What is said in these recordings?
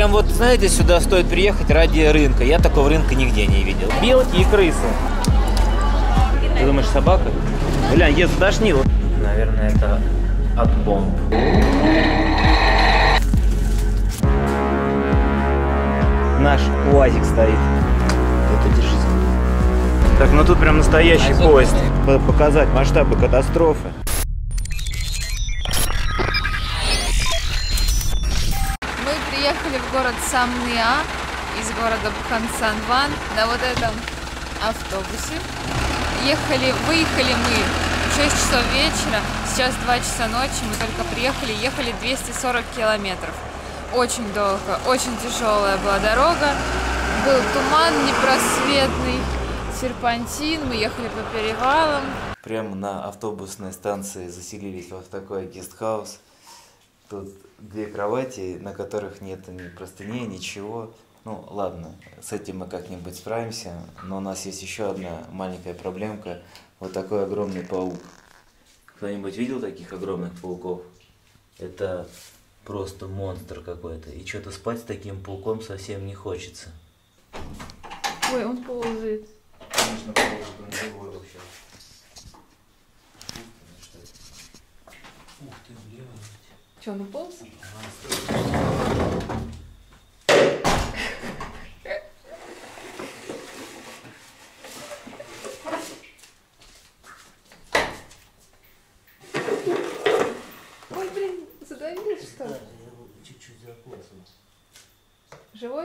прям вот, знаете, сюда стоит приехать ради рынка. Я такого рынка нигде не видел. Белки и крысы. Ты думаешь, собака? Глянь, я затошнил. Наверное, это от бомб. Наш УАЗик стоит. Это держись. Так, ну тут прям настоящий поезд. Показать масштабы катастрофы. Мы приехали в город Самныа из города Бхансанван на вот этом автобусе. Выехали мы в 6 часов вечера, сейчас 2 часа ночи, мы только приехали, ехали 240 километров. Очень долго, очень тяжелая была дорога, был туман непросветный, серпантин, мы ехали по перевалам. Прямо на автобусной станции заселились вот в такой гестхаус. Тут 2 кровати, на которых нет ни простыней, ничего. Ну ладно, с этим мы как-нибудь справимся, но у нас есть еще одна маленькая проблемка. Вот такой огромный паук. Кто-нибудь видел таких огромных пауков? Это просто монстр какой-то. И что-то спать с таким пауком совсем не хочется. Ой, он ползает. Конечно, ползает, он живой вообще. Ух ты, блядь. Че, он уполз? Ой, блин, задавил что? Да, я его чуть-чуть закосил. Живой?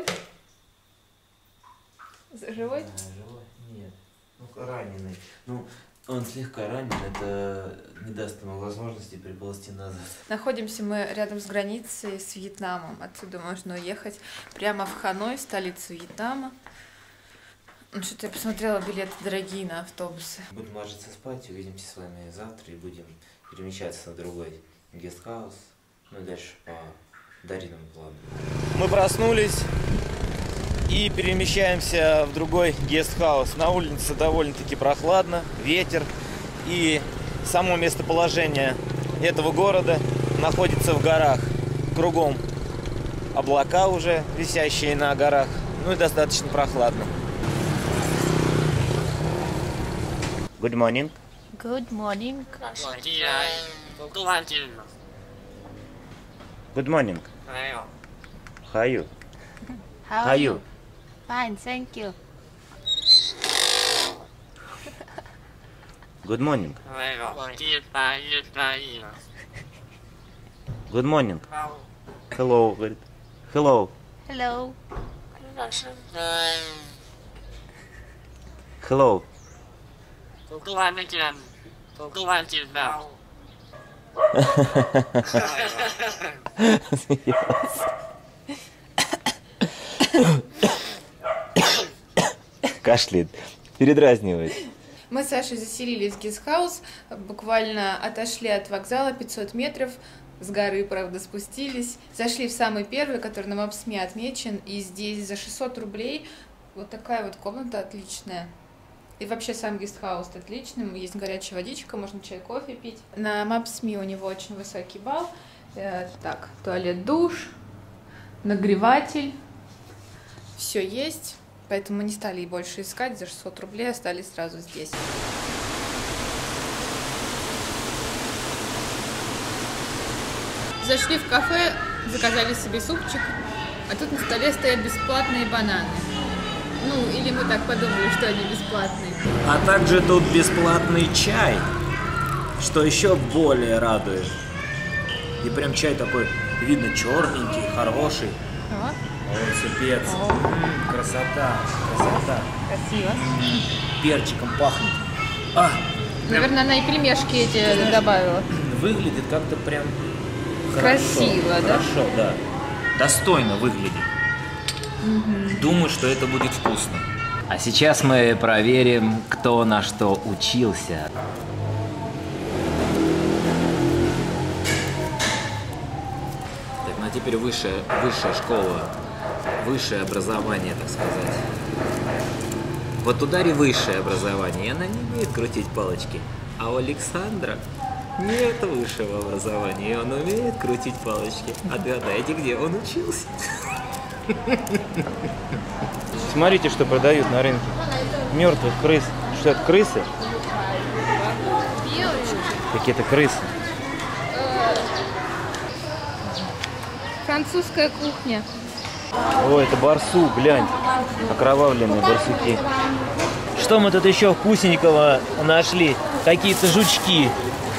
Живой? Да, живой? Нет. Ну, раненый. Ну, он слегка ранен, это не даст ему возможности приползти назад. Находимся мы рядом с границей с Вьетнамом. Отсюда можно уехать прямо в Ханой, столицу Вьетнама. Ну, что-то я посмотрела, билеты дорогие на автобусы. Будем ложиться спать, увидимся с вами завтра и будем перемещаться на другой гестхаус. Ну и дальше по Дариному плану. Мы проснулись и перемещаемся в другой гестхаус. На улице довольно-таки прохладно, ветер. И само местоположение этого города находится в горах. Кругом облака уже, висящие на горах. Ну и достаточно прохладно. Good morning. Good morning. Good morning. How are you? How are you? Fine, thank you. Good morning. Good morning. Hello, говорит. Hello. Hello. Hello. Кашляет, передразнивает. Мы с Сашей заселились в гестхаус, буквально отошли от вокзала 500 метров, с горы, правда, спустились, зашли в самый первый, который на Maps.me отмечен, и здесь за 600 рублей вот такая вот комната отличная. И вообще сам гестхаус отличный, есть горячая водичка, можно чай, кофе пить. На Maps.me у него очень высокий балл. Так, туалет, душ, нагреватель, все есть. Поэтому мы не стали и больше искать, за 600 рублей остались сразу здесь. Зашли в кафе, заказали себе супчик, а тут на столе стоят бесплатные бананы. Ну, или мы так подумали, что они бесплатные. А также тут бесплатный чай, что еще более радует. И прям чай такой, видно, черненький, хороший. О, Ой, супец. Красота, красота. красиво. Перчиком пахнет. Наверное, она и пельмешки эти добавила. Выглядит как-то прям Красиво, хорошо, да? Хорошо, да. Достойно выглядит. Думаю, что это будет вкусно. А сейчас мы проверим, кто на что учился. Так, ну а теперь высшая школа, высшее образование, так сказать. Вот у Дарьи высшее образование, и она не умеет крутить палочки. А у Александра нет высшего образования, и он умеет крутить палочки. Отгадайте, где он учился? Смотрите, что продают на рынке. Мертвых крыс. Что это, крысы? Белочки. Какие-то крысы. Французская кухня. О, это барсук, глянь. Окровавленные барсуки. Что мы тут еще вкусненького нашли? Какие-то жучки.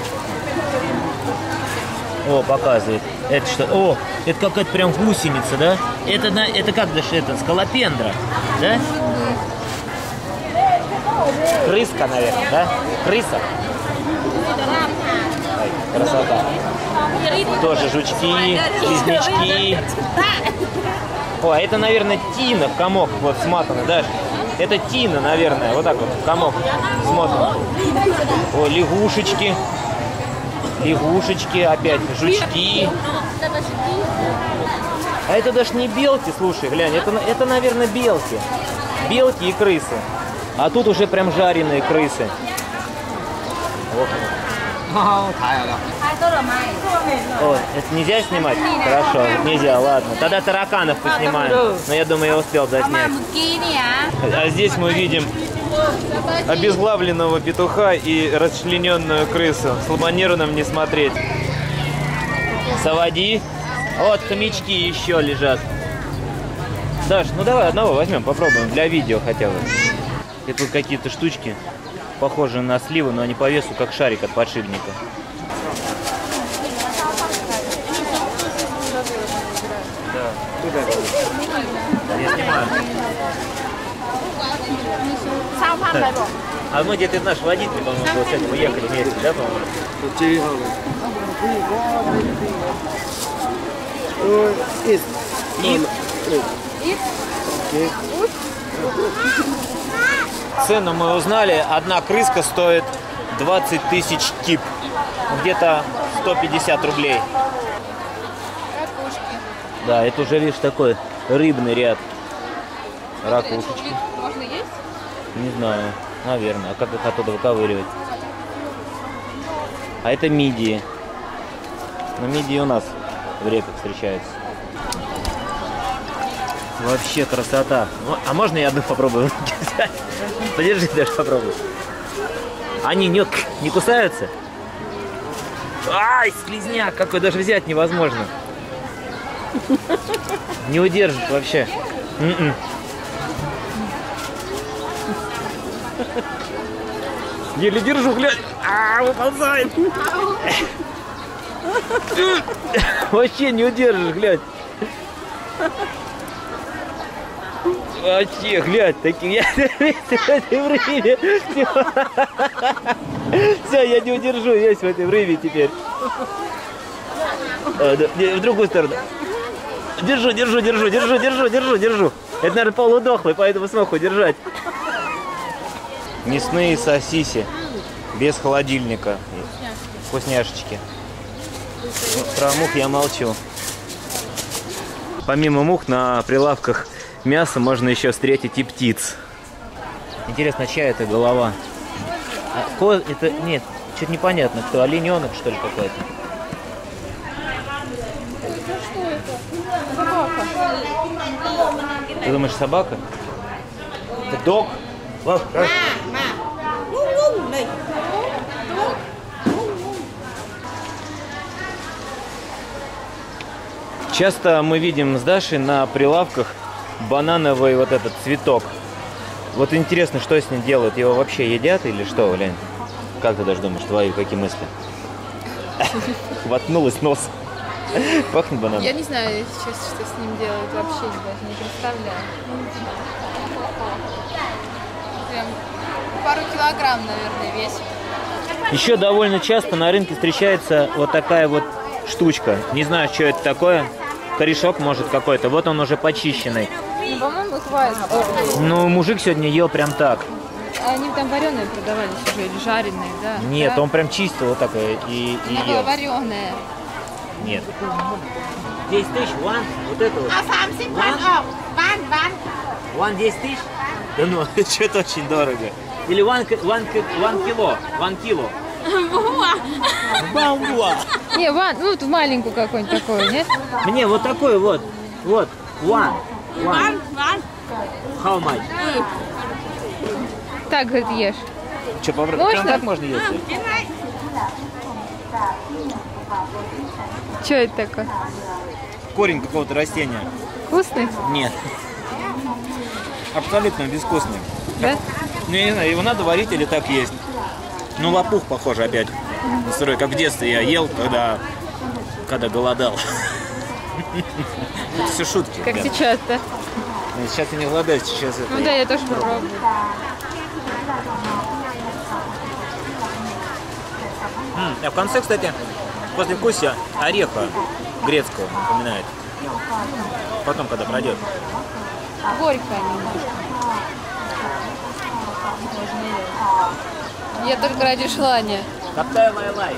О, показывает. Это что? О, это какая-то прям гусеница, да? Это как даже это? Скалопендра, да? Крыска, наверное, да? Крыса. Ой, красота. Тоже жучки, слизнячки. О, это, наверное, тина в комок вот смотана, да? Это тина, наверное, вот так вот в комок смотана. О, лягушечки. Лягушечки, опять жучки. А это даже не белки, слушай, глянь, это, наверное, белки. Белки и крысы. А тут уже прям жареные крысы. Вот. О, это нельзя снимать? Хорошо, нельзя, ладно. Тогда тараканов поснимаем. Но я думаю, я успел заснять. А здесь мы видим обезглавленного петуха и расчлененную крысу. Слабонервно не смотреть. Савади. Вот хомячки еще лежат. Даш, ну давай одного возьмем, попробуем. Для видео хотя бы. И тут какие-то штучки, похожие на сливы, но они по весу как шарик от подшипника. Да. Я снимаю. А мы где-то наш водитель, по-моему, был сегодня. Мы ехали вместе, да, по-моему? Цену мы узнали. Одна крыска стоит 20 тысяч кип. Где-то 150 рублей. Ракушки. Да, это уже, видишь, такой рыбный ряд. Ракушечки. Можно есть? Не знаю, наверное. А как их оттуда выковыривать? А это мидии. Но мидии у нас в реках встречаются. Вообще красота. А можно я одну попробую? Подержи, даже попробуй. Они не кусаются? Ай, слизняк какой, даже взять невозможно. Не удержишь вообще. Еле держу, глянь. Выползает. Вообще не удержишь, глянь. Вообще, глянь, такие. Я в этой рыбе. Все, я не удержу, есть в этой рыбе теперь. В другую сторону. Держу. Это, наверное, полудохлый, поэтому смог удержать. Мясные сосиси. Без холодильника. Вкусняшечки. Ну, про мух я молчу. Помимо мух на прилавках мяса можно еще встретить и птиц. Интересно, чья это голова? Это, нет, что-то непонятно. Кто, олененок, что ли, какой-то? Что это? Собака. Ты думаешь, собака? Это дог? Часто мы видим с Дашей на прилавках банановый вот этот цветок. Вот интересно, что с ним делают? Его вообще едят или что, Лень? Как ты даже думаешь, твои какие мысли? Воткнулась нос. Пахнет бананом. Я не знаю, если честно, что с ним делают. Вообще даже не представляю. Прям пару килограмм, наверное, весит. Еще довольно часто на рынке встречается вот такая вот штучка. Не знаю, что это такое. Корешок, может, какой-то. Вот он уже почищенный. Ну, по-моему, хватит. Ну, мужик сегодня ел прям так. А они там вареные продавались уже, или жареные, да? Нет, да? он прям чистил вот такое и Она была ел. вареная. Нет. 10 тысяч, ван, вот это вот. 30 ван ок, ван. Ван 10 тысяч? Да ну, что-то очень дорого. Или ван кило. Бамбуа. Не, ну вот в маленькую какую-нибудь такую, нет? Мне вот такой вот. Вот. One. One. How much? Так, говорит, ешь. Что, Можно? прям так можно есть? Что это такое? Корень какого-то растения. Вкусный? Нет. Абсолютно безвкусный. Да? Ну, я не знаю, его надо варить или так есть. Ну, лопух похож опять. Сырой, как в детстве я ел, когда голодал. Это все шутки. Как ребят. сейчас, да? Сейчас я не голодаю, сейчас это... Ну да, я тоже попробую. А в конце, кстати, после вкуса ореха грецкого напоминает. Потом, когда пройдет. Горькая немножко. Я только ради желания. Каптай лай-лай.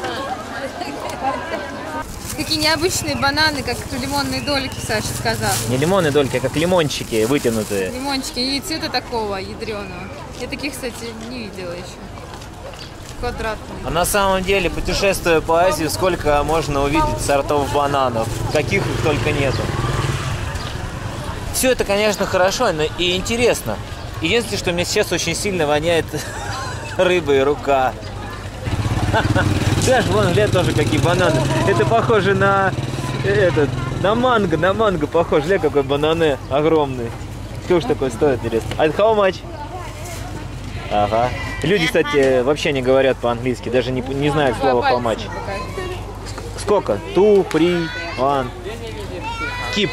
Какие необычные бананы, как лимонные дольки, Саша сказал. Не лимонные дольки, а как лимончики вытянутые. Лимончики и цвета такого ядреного. Я таких, кстати, не видела еще. Квадратные. А на самом деле, путешествуя по Азии, сколько можно увидеть сортов бананов. Каких их только нету. Все это, конечно, хорошо, но и интересно. Единственное, что мне сейчас очень сильно воняет рыбой рука. Даже вон, глянь, тоже какие бананы. Это похоже на на манго похоже. Глянь, какой бананы огромный. Сколько такой стоит, интересно? А это how much? Ага. Люди, кстати, вообще не говорят по-английски, даже не знают слова how much. Сколько? Two, three, one. Keep.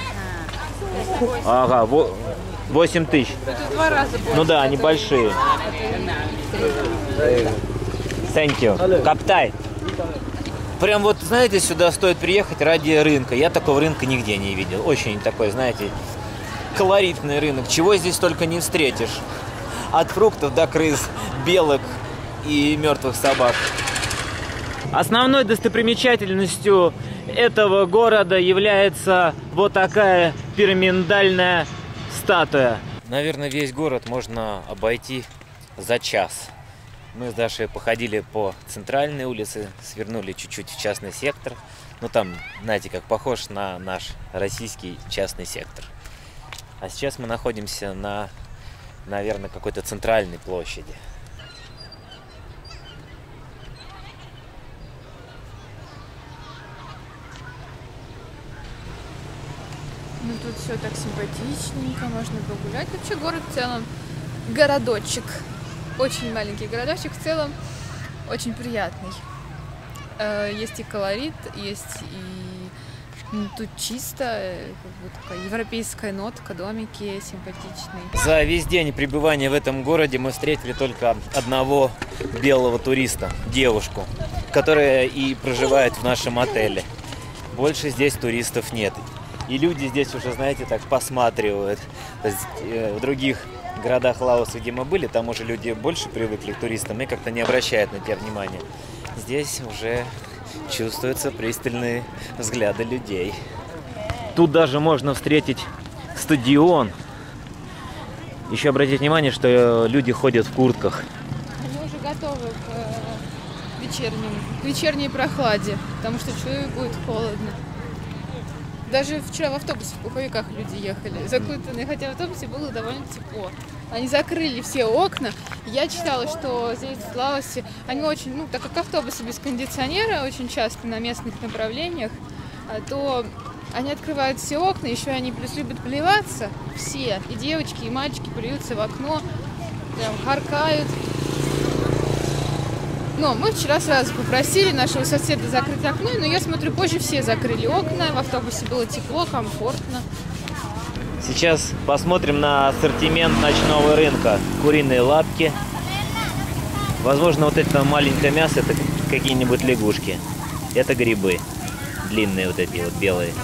Ага, 8 тысяч. Это в 2 раза больше. Ну да, они большие. Thank you. Каптай. Прям вот, знаете, сюда стоит приехать ради рынка. Я такого рынка нигде не видел. Очень такой, знаете, колоритный рынок. Чего здесь только не встретишь. От фруктов до крыс, белок и мертвых собак. Основной достопримечательностью этого города является вот такая пирамидальная статуя. Наверное, весь город можно обойти за час. Мы с Дашей походили по центральной улице, свернули чуть-чуть в частный сектор. Ну там, знаете, как похож на наш российский частный сектор. А сейчас мы находимся на, наверное, какой-то центральной площади. Ну тут все так симпатичненько, можно погулять. Вообще город в целом городочек. Очень маленький городочек, в целом очень приятный. Есть и колорит, есть и тут чисто, как бы такая европейская нотка, домики симпатичные. За весь день пребывания в этом городе мы встретили только одного белого туриста, девушку, которая и проживает в нашем отеле. Больше здесь туристов нет. И люди здесь уже, знаете, так посматривают. То есть, в других городах Лаоса, где мы были, там уже люди больше привыкли к туристам и как-то не обращают на тебя внимания. Здесь уже чувствуются пристальные взгляды людей. Тут даже можно встретить стадион. Еще обратите внимание, что люди ходят в куртках. Они уже готовы к вечерней прохладе, потому что чую, будет холодно. Даже вчера в автобусе, в пуховиках люди ехали, закутанные, хотя в автобусе было довольно тепло. Они закрыли все окна. Я читала, что здесь, в Лаосе, они очень, ну, так как автобусы без кондиционера очень часто на местных направлениях, то они открывают все окна, еще они плюс любят плеваться, все, и девочки, и мальчики плюются в окно, прям харкают. Но мы вчера сразу попросили нашего соседа закрыть окно, но я смотрю, позже все закрыли окна, в автобусе было тепло, комфортно. Сейчас посмотрим на ассортимент ночного рынка. Куриные лапки. Возможно, вот это маленькое мясо, это какие-нибудь лягушки. Это грибы. Длинные вот эти вот, белые.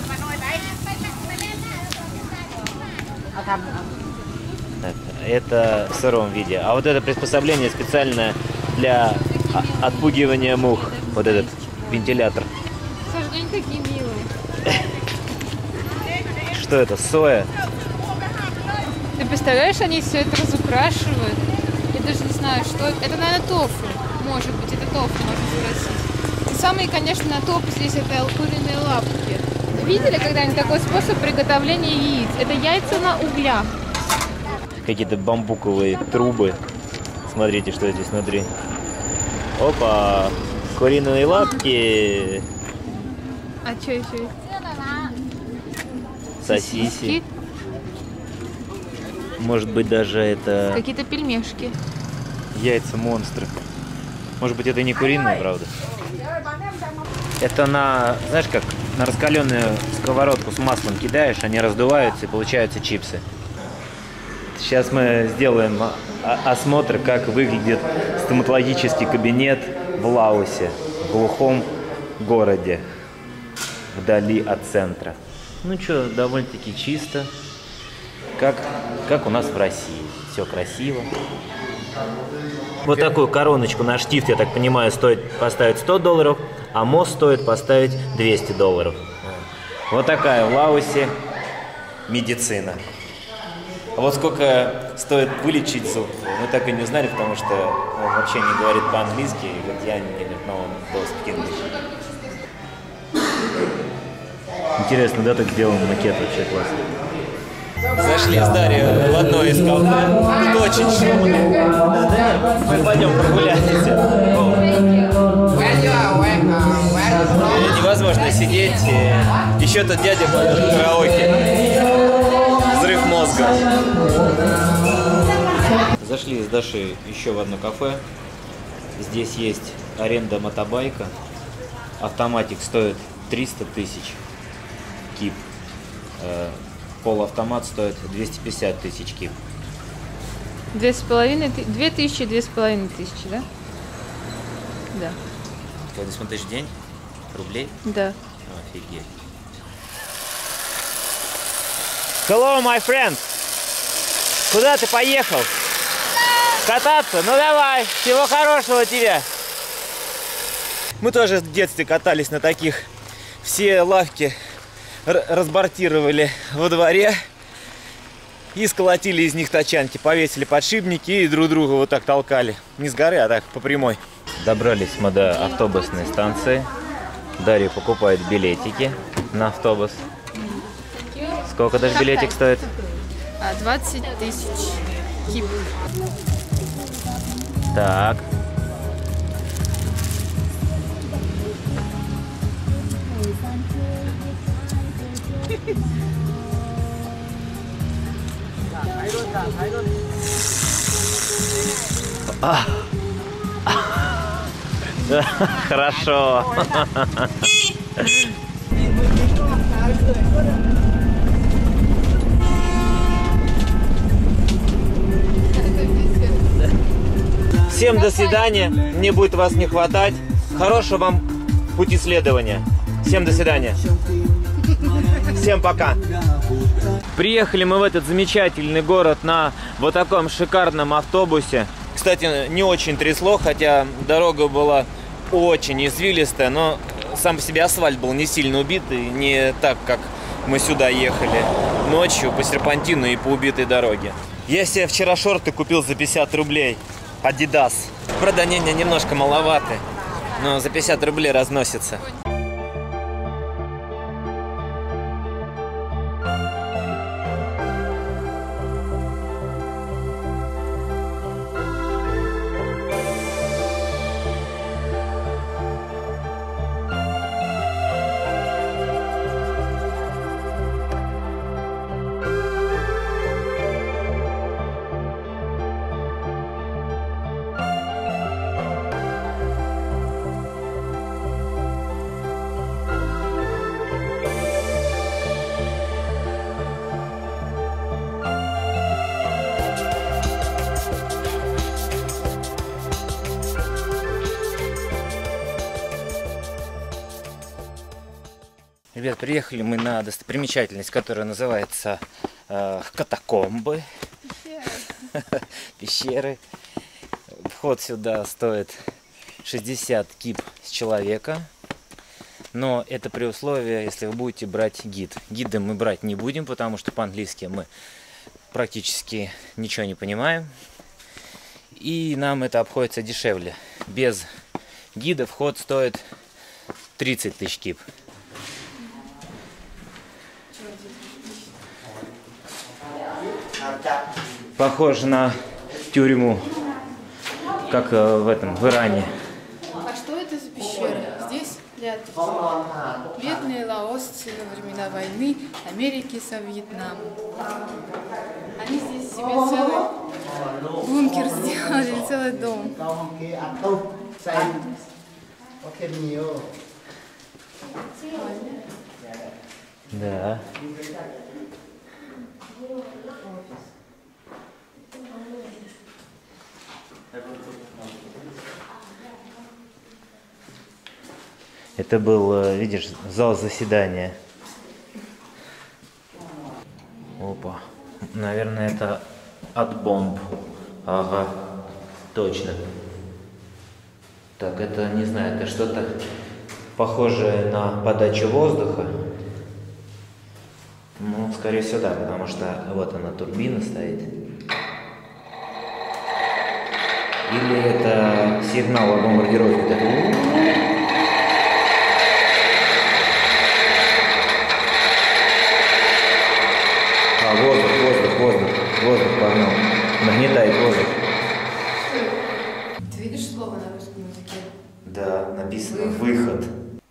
Так, это в сыром виде. А вот это приспособление специальное для отпугивания мух. Вот этот вентилятор. Саша, они такие милые. Что это? Соя? Ты представляешь, они все это разукрашивают. Я даже не знаю, что это. Это, наверное, тофу. Может быть, это тофу можно спросить. И самые, конечно, на топ здесь это куриные лапки. видели когда-нибудь такой способ приготовления яиц? Это яйца на углях. Какие-то бамбуковые трубы. Смотрите, что здесь внутри. Опа! Куриные лапки. А что еще есть? Сосиски. Может быть, даже это... Какие-то пельмешки. Яйца-монстры. Может быть, это не куриные, правда? Это на, знаешь как, на раскаленную сковородку с маслом кидаешь, они раздуваются и получаются чипсы. Сейчас мы сделаем осмотр, как выглядит стоматологический кабинет в Лаосе, в глухом городе, вдали от центра. Ну что, довольно-таки чисто, как у нас в России. Все красиво. Вот такую короночку на штифт, я так понимаю, стоит поставить $100, а мост стоит поставить $200. Вот такая в Лаосе медицина. А вот сколько стоит вылечить зуб, мы так и не узнали, потому что он вообще не говорит по-английски, и вот я не know Интересно, да, так сделан макет, вообще классно. Зашли с Дарьей в одно из кафе. Тут очень шумно. Мы пойдем прогуляемся. Невозможно сидеть. Еще тот дядя поет в караоке. Взрыв мозга. Зашли с Дашей еще в одно кафе. Здесь есть аренда мотобайка. Автоматик стоит 300 тысяч кип. Полуавтомат стоит 250 тысяч кип. 2500, да? Да. 20 тысяч в день? Рублей? Да. Офигеть. Hello, my friend! Куда ты поехал? Кататься? Ну давай! Всего хорошего тебе! Мы тоже в детстве катались на таких. Все лавки разбортировали во дворе и сколотили из них тачанки, повесили подшипники и друг друга вот так толкали. Не с горы, а так по прямой. Добрались мы до автобусной станции. Дарья покупает билетики на автобус. Сколько даже билетик стоит? 20 тысяч кип. Так. Хорошо. Всем до свидания. Мне будет вас не хватать. Хорошего вам пути следования. Всем до свидания. Всем пока. Приехали мы в этот замечательный город на вот таком шикарном автобусе. Кстати, не очень трясло, хотя дорога была очень извилистая, но сам по себе асфальт был не сильно убитый, не так, как мы сюда ехали ночью по серпантину и по убитой дороге. Я себе вчера шорты купил за 50 рублей. Adidas. Правда, они немножко маловаты, но за 50 рублей разносится. Ребят, приехали мы на достопримечательность, которая называется катакомбы. Пещеры. Вход сюда стоит 60 кип с человека. Но это при условии, если вы будете брать гид. Гида мы брать не будем, потому что по-английски мы практически ничего не понимаем. И нам это обходится дешевле. Без гида вход стоит 30 тысяч кип. Похоже на тюрьму, как в Иране. А что это за пещера? Здесь спят бедные лаосцы во времена войны Америки со Вьетнамом. Они здесь себе целый бункер сделали, целый дом. Да. Это был, видишь, зал заседания. Опа. Наверное, это от бомб. Ага, точно. Так, это, не знаю, это что-то похожее на подачу воздуха. Ну, скорее всего, да, потому что вот она, турбина стоит. Или это сигнал о бомбардировке. А, воздух погнал. Нагнетает воздух. Ты видишь слово на русском языке? Да, написано «выход».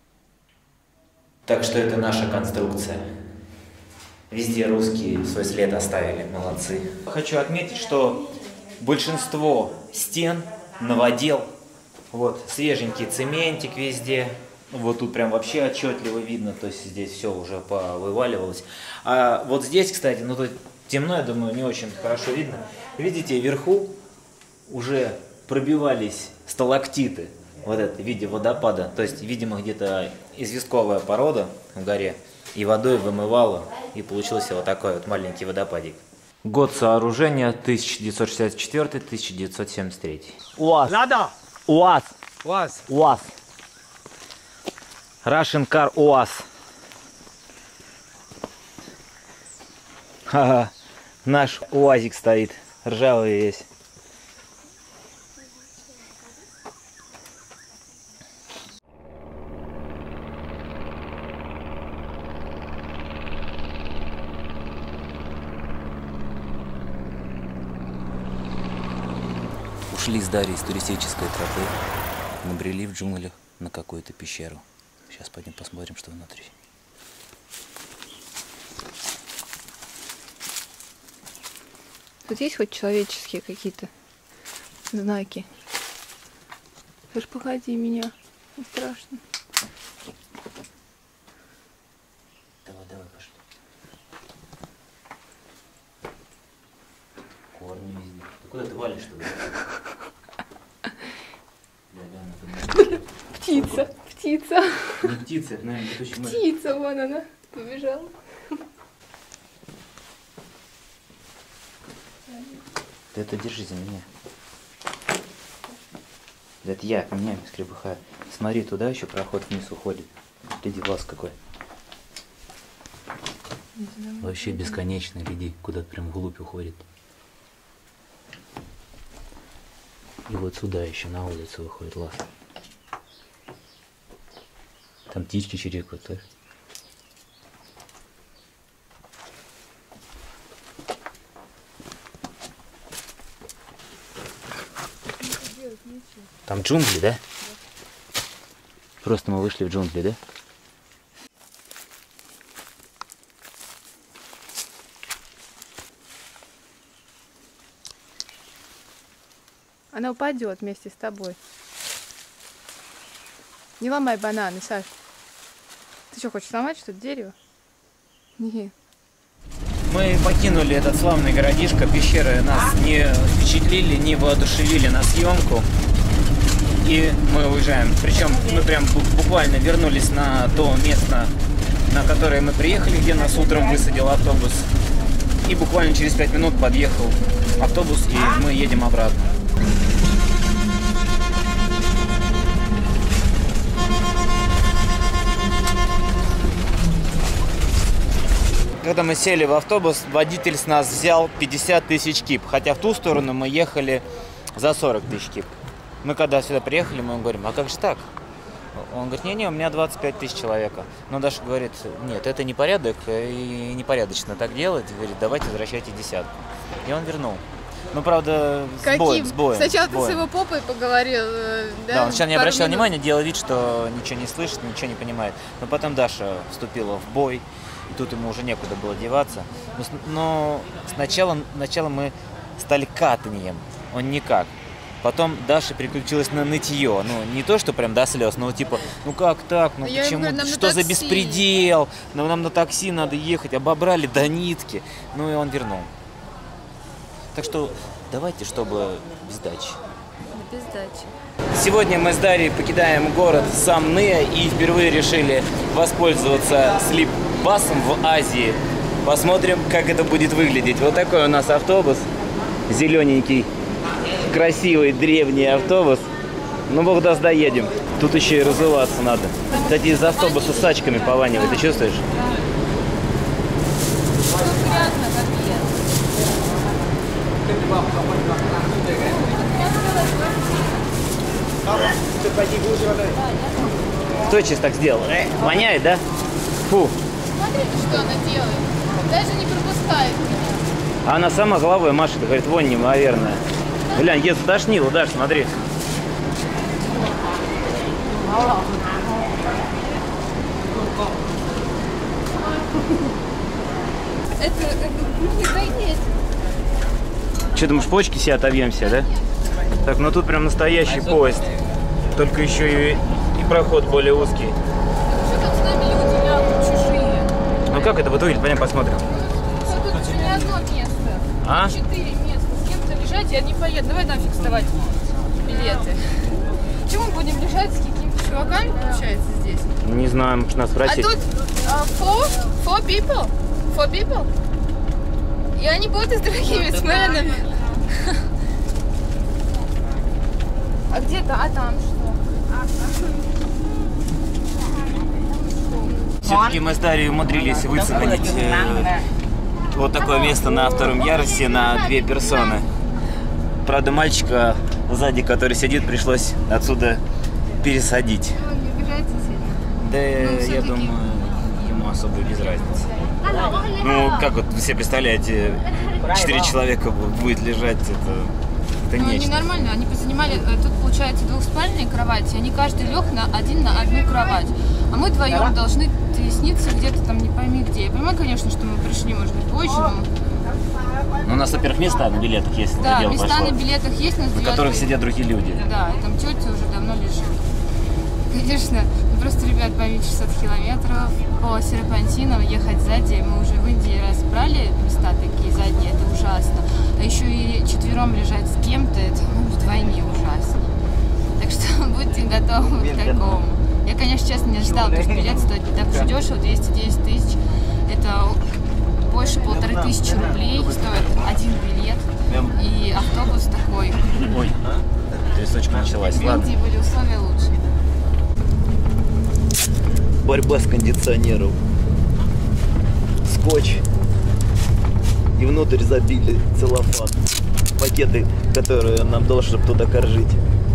Так что это наша конструкция. Везде русские свой след оставили, молодцы. Хочу отметить, что большинство стен новодел. Вот, свеженький цементик везде. Вот тут прям вообще отчетливо видно, то есть здесь все уже повываливалось. А вот здесь, кстати, ну тут темно, я думаю, не очень хорошо видно. Видите, вверху уже пробивались сталактиты, вот это в виде водопада. То есть, видимо, где-то известковая порода в горе, и водой вымывало, и получился вот такой вот маленький водопадик. Год сооружения 1964-1973. УАЗ. Лада. УАЗ. УАЗ. УАЗ. Russian Car УАЗ. Ха-ха. Наш УАЗик стоит, ржавый весь. Ушли с Дарьей с туристической тропы, набрели в джунглях на какую-то пещеру. Сейчас пойдем посмотрим, что внутри. Тут есть хоть человеческие какие-то знаки? Ты ж погоди меня, не страшно. Давай, пошли. Корни везде. Ты куда ты валишь туда? Птица. Не птица, это, наверное, летучий мышь. Птица, вон она, побежала. Ты это держи за меня. Это я, меня скребыхаю. Смотри, туда еще проход вниз уходит. Гляди, глаз какой. Вообще бесконечно, гляди, куда-то прям вглубь уходит. И вот сюда еще на улицу выходит лаз. Там птички чирикают, слышишь? Там джунгли, да? Просто мы вышли в джунгли, да? Она упадет вместе с тобой. Не ломай бананы, Саш. Ты что, хочешь сломать что-то, дерево? Не. Мы покинули этот славный городишко, пещеры нас не впечатлили, не воодушевили на съемку. И мы уезжаем. Причем мы прям буквально вернулись на то место, на которое мы приехали, где нас утром высадил автобус. И буквально через 5 минут подъехал автобус, и мы едем обратно. Когда мы сели в автобус, водитель с нас взял 50 тысяч кип, хотя в ту сторону мы ехали за 40 тысяч кип. Мы когда сюда приехали, мы говорим, а как же так? Он говорит, не, у меня 25 тысяч человека. Но Даша говорит, нет, это не порядок и непорядочно так делать. Говорит, давайте возвращайте десятку. И он вернул. Ну, правда, с боем. Сначала ты с его попой поговорил, да? Да, он сначала не обращал внимания, делал вид, что ничего не слышит, ничего не понимает. Но потом Даша вступила в бой, и тут ему уже некуда было деваться. Но сначала мы стали катанием, он никак. Потом Даша переключилась на нытье. Ну, не то, что прям до слез, но типа, ну как так, ну почему, что за беспредел? Ну, нам на такси надо ехать, обобрали до нитки. Ну и он вернул. Так что давайте, чтобы без дачи. Без дачи. Сегодня мы с Дарьей покидаем город Самне и впервые решили воспользоваться слип-басом в Азии. Посмотрим, как это будет выглядеть. Вот такой у нас автобус. Зелененький, красивый, древний автобус. Ну, бог даст, доедем. Тут еще и разуваться надо. Кстати, из автобуса с сачками пованивает. Ты чувствуешь? Кто сейчас так сделал? Воняет, да? Фу. Смотрите, что она делает. Даже не пропускает. А она сама головой машет, говорит, вонь неимоверная. Глянь, ей затошнило, Даш, смотри. Это не доесть. Что, думаешь, почки себе отобьемся, да? Так, ну тут прям настоящий поезд. Только еще и проход более узкий. Что там с нами люди лягут, чужие? Ну как это выглядит, пойдем посмотрим. Тут не одно место. А? 4 места. С кем-то лежать, я не поеду. Давай нафиг вставать билеты. Чему мы будем лежать с какими-то чуваками, получается, здесь? Не знаю, может нас спросить. А тут four people. И они будут с другими сменами. А где-то, а там что? Все-таки мы с Дарьей умудрились выцегонить вот такое место на втором ярусе на 2 персоны. Правда, мальчика сзади, который сидит, пришлось отсюда пересадить. Он не обижается сильно? Да, я думаю, ему особо без разницы. Ну, как вот вы себе представляете, 4 человека будет лежать, это Ну, они нечто. нормально, они позанимали, тут получается двухспальные кровати, они каждый лег на одну кровать. А мы вдвоем должны тесниться где-то там не пойми где. Я понимаю, конечно, что мы пришли, может быть, позже, но... Ну, у нас, во-первых, места на билетах есть, Да, дело места пошло, на билетах есть, на которых сидят другие люди. Да, и там тетя уже давно лежит. Конечно, ну просто, ребят, поймите, 600 километров по серпантинам ехать сзади. Мы уже в Индии раз брали места такие задние, это ужасно. А еще и четвером лежать с кем-то, это вдвойне ужасно. Так что будьте готовы к такому. Я, конечно, честно не ожидала, потому что билет стоит не так уж дешево, 210 тысяч. Это больше 1500 рублей стоит один билет. И автобус такой. Ой, трясочка началась. В Ладно. Индии были условия лучше. Борьба с кондиционером. Скотч. И внутрь забили целлофан. Пакеты, которые нам должны, чтобы туда коржить.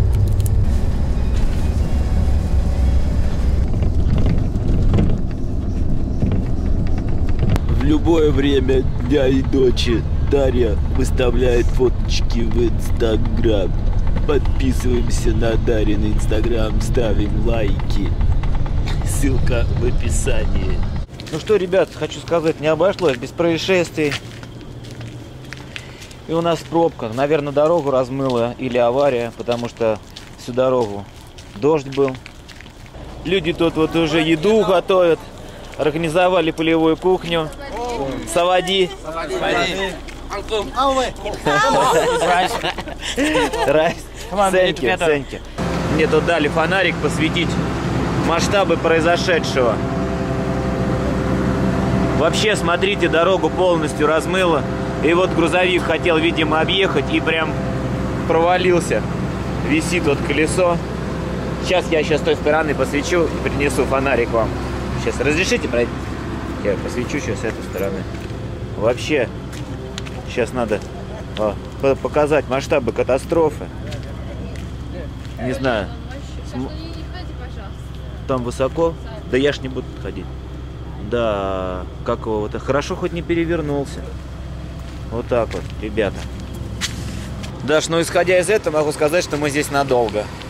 В любое время дня и ночи Дарья выставляет фоточки в Инстаграм. Подписываемся на Дарин Инстаграм, ставим лайки. Ссылка в описании. Ну что, ребят, хочу сказать, не обошлось без происшествий. И у нас пробка. Наверное, дорогу размыло или авария, потому что всю дорогу дождь был. Люди тут вот уже еду готовят. Организовали полевую кухню. Савади. Райс. Сеньки. Мне тут дали фонарик посветить масштабы произошедшего. Вообще, смотрите, дорогу полностью размыло. И вот грузовик хотел, видимо, объехать и прям провалился. Висит вот колесо. Сейчас я с той стороны посвечу и принесу фонарик вам. Сейчас разрешите пройти? Я посвечу сейчас с этой стороны. Вообще, сейчас надо показать масштабы катастрофы. Не знаю. там высоко. Да я ж не буду ходить. Да, как его, вот, хорошо хоть не перевернулся. Вот так вот, ребята. Даш, ну исходя из этого, могу сказать, что мы здесь надолго.